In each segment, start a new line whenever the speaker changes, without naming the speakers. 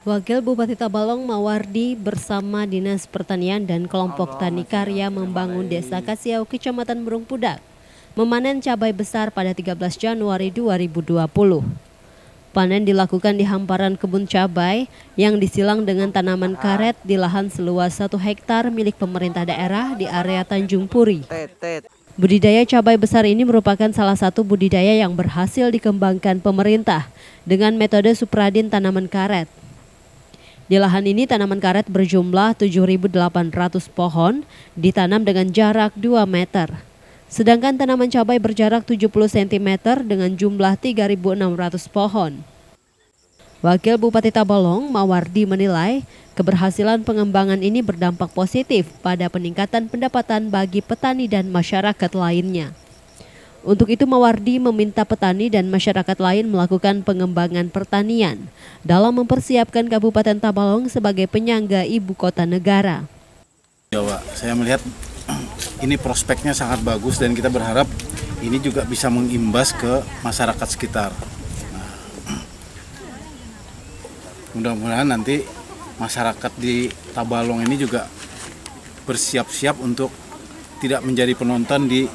Wakil Bupati Tabalong Mawardi bersama Dinas Pertanian dan kelompok tani karya membangun Desa Kasiau, Kecamatan Burung Pudak, memanen cabai besar pada 13 Januari 2020. Panen dilakukan di hamparan kebun cabai yang disilang dengan tanaman karet di lahan seluas 1 hektar milik pemerintah daerah di area Tanjung Puri. Budidaya cabai besar ini merupakan salah satu budidaya yang berhasil dikembangkan pemerintah dengan metode supradin tanaman karet. Di lahan ini tanaman karet berjumlah 7.800 pohon ditanam dengan jarak 2 meter. Sedangkan tanaman cabai berjarak 70 cm dengan jumlah 3.600 pohon. Wakil Bupati Tabalong Mawardi menilai keberhasilan pengembangan ini berdampak positif pada peningkatan pendapatan bagi petani dan masyarakat lainnya. Untuk itu Mawardi meminta petani dan masyarakat lain melakukan pengembangan pertanian dalam mempersiapkan Kabupaten Tabalong sebagai penyangga ibu kota negara.
Jawa, saya melihat ini prospeknya sangat bagus dan kita berharap ini juga bisa mengimbas ke masyarakat sekitar. Mudah-mudahan nanti masyarakat di Tabalong ini juga bersiap-siap untuk tidak menjadi penonton di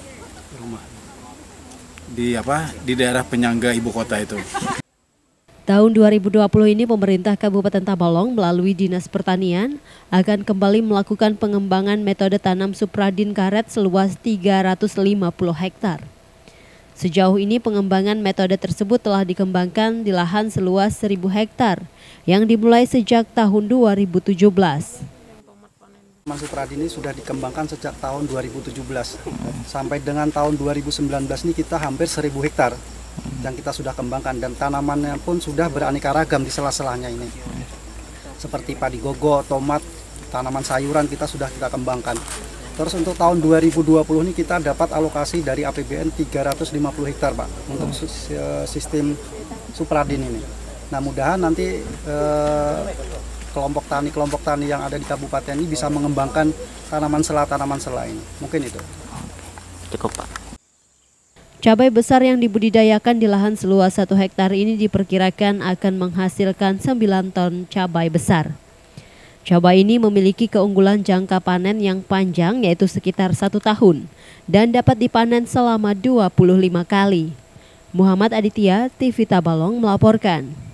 daerah penyangga ibu kota itu.
Tahun 2020 ini pemerintah Kabupaten Tabalong melalui Dinas Pertanian akan kembali melakukan pengembangan metode tanam supradin karet seluas 350 hektar. Sejauh ini pengembangan metode tersebut telah dikembangkan di lahan seluas 1.000 hektar yang dimulai sejak tahun 2017.
Tanaman supradin ini sudah dikembangkan sejak tahun 2017 sampai dengan tahun 2019 ini kita hampir 1.000 hektar yang kita sudah kembangkan, dan tanamannya pun sudah beraneka ragam di sela-selanya ini. Seperti padi gogo, tomat, tanaman sayuran kita kembangkan. Terus untuk tahun 2020 ini kita dapat alokasi dari APBN 350 hektar Pak untuk sistem supradin ini. Nah mudahan nanti kelompok tani yang ada di kabupaten ini bisa mengembangkan tanaman sela ini. Mungkin itu.
Cukup Pak.
Cabai besar yang dibudidayakan di lahan seluas 1 hektar ini diperkirakan akan menghasilkan 9 ton cabai besar. Cabai ini memiliki keunggulan jangka panen yang panjang yaitu sekitar 1 tahun dan dapat dipanen selama 25 kali. Muhammad Aditya, TV Tabalong melaporkan.